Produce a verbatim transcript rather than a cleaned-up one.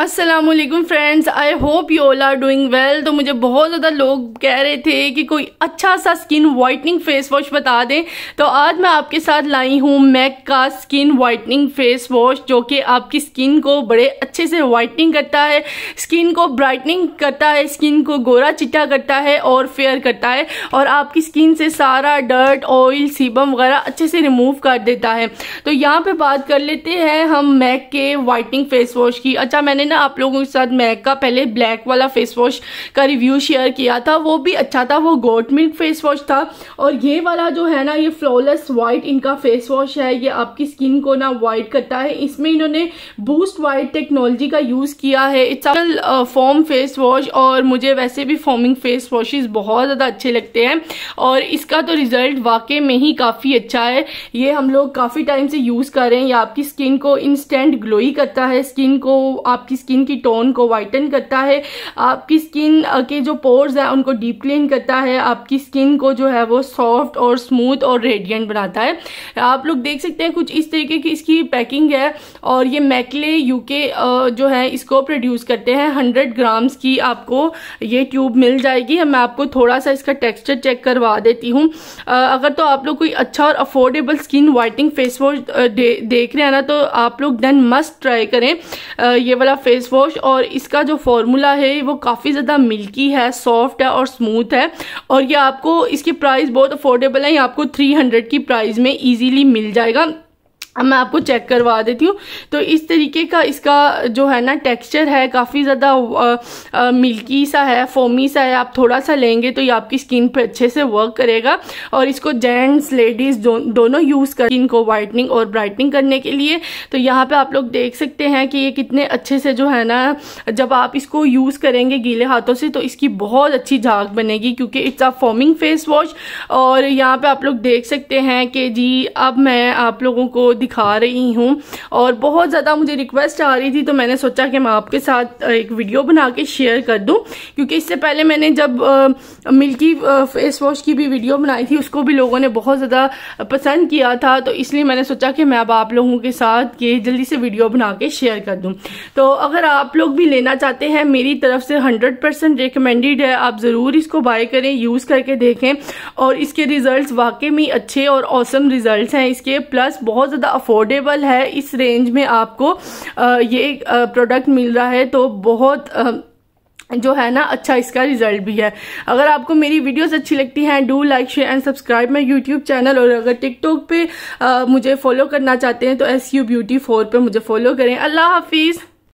अस्सलामुअलैकुम friends, I hope you all are doing well. तो मुझे बहुत ज़्यादा लोग कह रहे थे कि कोई अच्छा सा स्किन वाइटनिंग फेस वॉश बता दें, तो आज मैं आपके साथ लाई हूँ मैक का स्किन वाइटनिंग फेस वॉश, जो कि आपकी स्किन को बड़े अच्छे से वाइटनिंग करता है, स्किन को ब्राइटनिंग करता है, स्किन को गोरा चिट्टा करता है और फेयर करता है, और आपकी स्किन से सारा डर्ट, ऑयल, सीबम वगैरह अच्छे से रिमूव कर देता है। तो यहाँ पे बात कर लेते हैं हम मैक के वाइटनिंग फेस वॉश की। अच्छा, मैंने ना आप लोगों के साथ मैक का पहले ब्लैक वाला फेस वॉश का रिव्यू शेयर किया था, वो भी अच्छा था, वो गोट मिल्क फेस वॉश था। और ये वाला जो है ना, ये फ्लॉलेस वाइट इनका फेस वॉश है, ये आपकी स्किन को ना वाइट करता है। इसमें इन्होंने बूस्ट वाइट टेक्नोलॉजी का यूज किया है। It's a foam face wash, और मुझे वैसे भी फॉर्मिंग फेस वॉशेस बहुत ज्यादा अच्छे लगते हैं, और इसका तो रिजल्ट वाकई में ही काफी अच्छा है। ये हम लोग काफी टाइम से यूज कर रहे हैं। ये आपकी स्किन को इंस्टेंट ग्लोई करता है, स्किन को, आपकी स्किन की टोन को वाइटन करता है, आपकी स्किन के जो पोर्स हैं उनको डीप क्लीन करता है, आपकी स्किन को जो है वो सॉफ्ट और स्मूथ और रेडिएंट बनाता है। आप लोग देख सकते हैं कुछ इस तरीके की इसकी पैकिंग है, और ये मैकले यूके जो है इसको प्रोड्यूस करते हैं। हंड्रेड ग्राम्स की आपको ये ट्यूब मिल जाएगी। मैं आपको थोड़ा सा इसका टेक्सचर चेक करवा देती हूँ। अगर तो आप लोग कोई अच्छा और affordable skin whitening face wash दे, देख रहे हैं ना, तो आप लोग देन मस्ट ट्राई करें ये वाला फेस वॉश। और इसका जो फॉर्मूला है वो काफ़ी ज़्यादा मिल्की है, सॉफ्ट है और स्मूथ है, और ये आपको, इसकी प्राइस बहुत अफोर्डेबल है। ये आपको थ्री हंड्रेड की प्राइस में इजीली मिल जाएगा। अब मैं आपको चेक करवा देती हूँ। तो इस तरीके का इसका जो है ना टेक्सचर है, काफ़ी ज़्यादा मिल्की सा है, फोमी सा है। आप थोड़ा सा लेंगे तो ये आपकी स्किन पे अच्छे से वर्क करेगा, और इसको जेंट्स लेडीज़ दो, दोनों यूज़ कर स्किन को वाइटनिंग और ब्राइटनिंग करने के लिए। तो यहाँ पे आप लोग देख सकते हैं कि ये कितने अच्छे से जो है ना, जब आप इसको यूज़ करेंगे गीले हाथों से तो इसकी बहुत अच्छी झाग बनेगी, क्योंकि it's a foaming face wash. और यहाँ पे आप लोग देख सकते हैं कि जी अब मैं आप लोगों को दिखा रही हूँ, और बहुत ज़्यादा मुझे रिक्वेस्ट आ रही थी, तो मैंने सोचा कि मैं आपके साथ एक वीडियो बना के शेयर कर दूँ। क्योंकि इससे पहले मैंने जब आ, मिल्की फेस वॉश की भी वीडियो बनाई थी, उसको भी लोगों ने बहुत ज़्यादा पसंद किया था, तो इसलिए मैंने सोचा कि मैं अब आप लोगों के साथ ये जल्दी से वीडियो बना के शेयर कर दूँ। तो अगर आप लोग भी लेना चाहते हैं, मेरी तरफ से हंड्रेड परसेंट रिकमेंडेड है, आप ज़रूर इसको बाय करें, यूज़ करके देखें, और इसके रिजल्ट्स वाकई में अच्छे और ऑसम रिजल्ट्स हैं इसके। प्लस बहुत ज़्यादा अफोर्डेबल है, इस रेंज में आपको आ, ये प्रोडक्ट मिल रहा है, तो बहुत आ, जो है ना अच्छा इसका रिजल्ट भी है। अगर आपको मेरी वीडियोस अच्छी लगती हैं, do like share and subscribe my YouTube channel. और अगर टिकटॉक पे आ, मुझे फॉलो करना चाहते हैं तो एस यू ब्यूटी फोर पे मुझे फॉलो करें। अल्लाह हाफिज़।